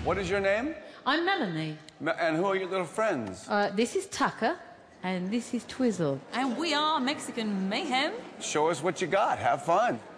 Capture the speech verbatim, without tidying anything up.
What is your name? I'm Melanie. And who are your little friends? Uh, this is Tucker, and this is Twizzle. And we are Mexican Mayhem. Show us what you got. Have fun.